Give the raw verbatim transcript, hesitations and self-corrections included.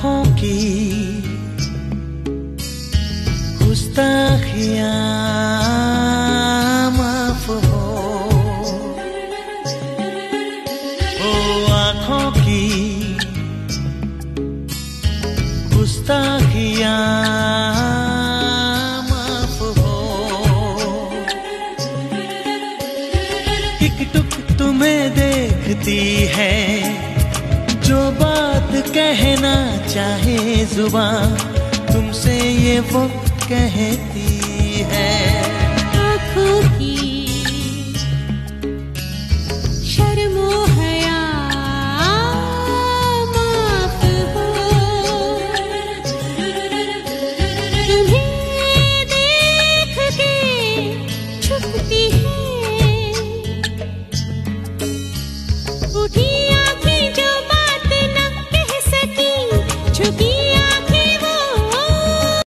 आँखों की गुस्ताखियाँ माफ हो, ओ आँखों की गुस्ताखियाँ माफ हो। टिक टुक तुम्हें देखती है, जो बात कहना चाहे जुबान तुमसे ये वो कहती